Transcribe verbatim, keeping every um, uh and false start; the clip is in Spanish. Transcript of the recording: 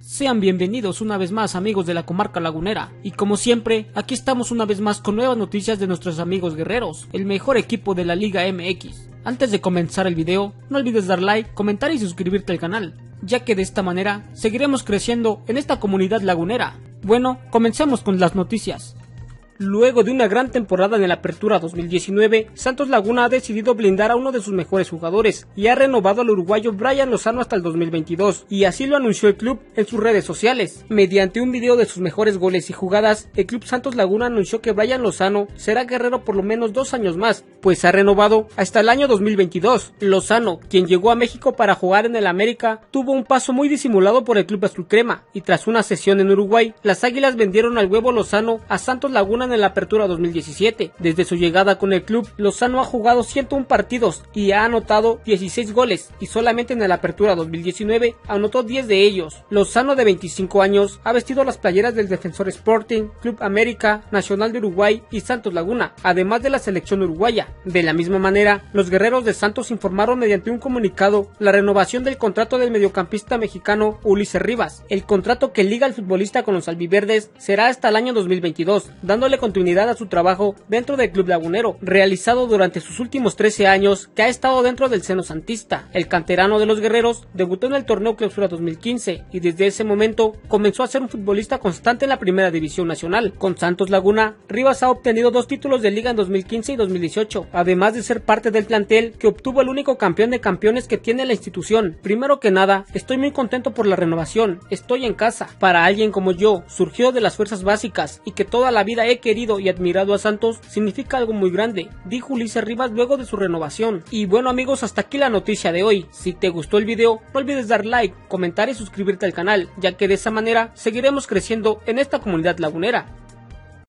Sean bienvenidos una vez más, amigos de la comarca lagunera, y como siempre, aquí estamos una vez más con nuevas noticias de nuestros amigos guerreros, el mejor equipo de la Liga M X. Antes de comenzar el video, no olvides dar like, comentar y suscribirte al canal, ya que de esta manera seguiremos creciendo en esta comunidad lagunera. Bueno, comencemos con las noticias. Luego de una gran temporada en la Apertura dos mil diecinueve, Santos Laguna ha decidido blindar a uno de sus mejores jugadores y ha renovado al uruguayo Brian Lozano hasta el dos mil veintidós, y así lo anunció el club en sus redes sociales. Mediante un video de sus mejores goles y jugadas, el club Santos Laguna anunció que Brian Lozano será guerrero por lo menos dos años más, pues ha renovado hasta el año dos mil veintidós. Lozano, quien llegó a México para jugar en el América, tuvo un paso muy disimulado por el club azulcrema, y tras una sesión en Uruguay, las Águilas vendieron al huevo Lozano a Santos Laguna en la Apertura dos mil diecisiete. Desde su llegada con el club, Lozano ha jugado ciento uno partidos y ha anotado dieciséis goles, y solamente en la Apertura dos mil diecinueve anotó diez de ellos. Lozano, de veinticinco años, ha vestido las playeras del Defensor Sporting, Club América, Nacional de Uruguay y Santos Laguna, además de la selección uruguaya. De la misma manera, los guerreros de Santos informaron mediante un comunicado la renovación del contrato del mediocampista mexicano Ulises Rivas. El contrato que liga al futbolista con los albiverdes será hasta el año dos mil veintidós, dándole continuidad a su trabajo dentro del club lagunero, realizado durante sus últimos trece años, que ha estado dentro del seno santista. El canterano de los guerreros debutó en el torneo Clausura dos mil quince y desde ese momento comenzó a ser un futbolista constante en la primera división nacional. Con Santos Laguna, Rivas ha obtenido dos títulos de liga en dos mil quince y dos mil dieciocho, además de ser parte del plantel que obtuvo el único campeón de campeones que tiene la institución. Primero que nada, estoy muy contento por la renovación, estoy en casa. Para alguien como yo, surgió de las fuerzas básicas y que toda la vida he querido y admirado a Santos, significa algo muy grande, dijo Ulises Rivas luego de su renovación. Y bueno, amigos, hasta aquí la noticia de hoy. Si te gustó el video, no olvides dar like, comentar y suscribirte al canal, ya que de esa manera seguiremos creciendo en esta comunidad lagunera.